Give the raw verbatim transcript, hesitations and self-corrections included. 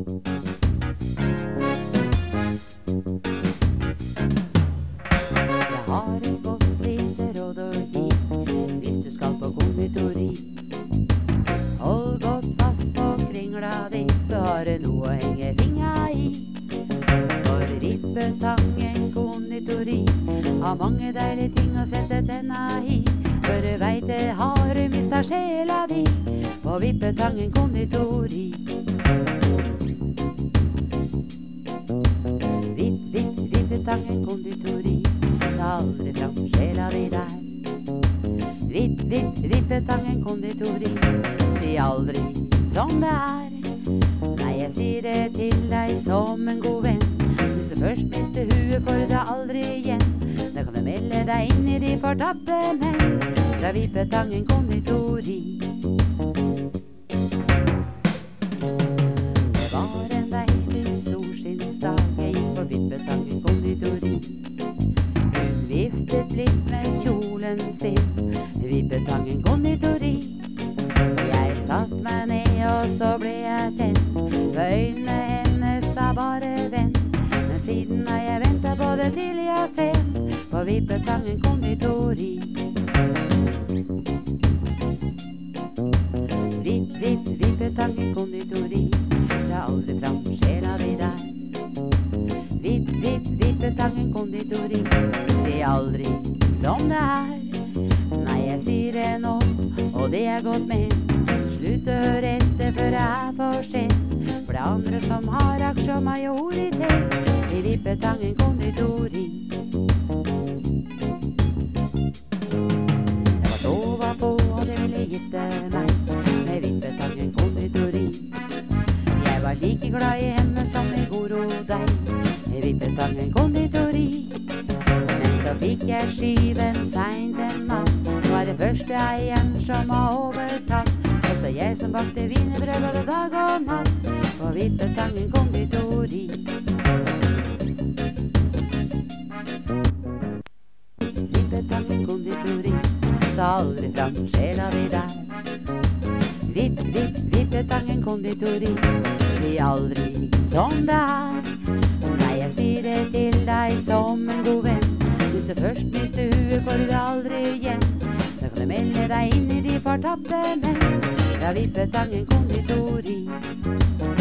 Jeg har et godt lite råd å gi hvis du skal på konditori. Hold godt fast på kringla di, så har du noe å henge fingra i. For Vippetangen konditori har mange deilige ting å sette tenna i. For du veit det har du mistet sjela di på Vippetangen konditori. Vipp, vipp, Vippetangen konditori, ta aldri fram sjela di der. Vipp, vipp, Vippetangen konditori, si aldri som det er. Nei, jeg sier det til deg som en god venn. Hvis du først mister huet, får du det aldri igjen. Da kan du melde deg inn i de fortappte menn fra Vippetangen konditori. Det var en deilig solskinnsdag, jeg gikk på Vippetangen konditori. Hun viftet litt med kjolen sin, Vippetangen konditori. Jeg satt meg ned, og så ble jeg tent, for øynene hennes sa bare vent. Men siden har jeg ventet på det til jeg har sett på Vippetangen konditori. Vipp, vipp, Vippetangen konditori, dra aldri fram sjela di der. Vipp, vipp, Vippetangen konditori, si aldri som det er. Nei, jeg sier det nå, og det er godt med. Slutt å høre etter før det er for sent, for det er andre som har aksjer og majoritet i Vippetangen konditori. Jeg var sova på, og det ville gifte meg med Vippetangen konditori. Jeg var like glad i henne som i Gorodeig i Vippetangen konditori. Men så fikk jeg skyven seint en natt, nå er det første eieren som har overtatt. Så jeg som bakte wienerbrød både dag og natt på Vippetangen konditori. Vippetangen konditori, ta aldri fram sjela di der. Vipp, vipp, Vippetangen konditori, si aldri som det er. Nei, jeg sier det til deg som en god venn. Hvis du først mister huet, får du det aldri igjen. Da kan du melde deg inn i de fortappte menn fra Vippetangen konditori.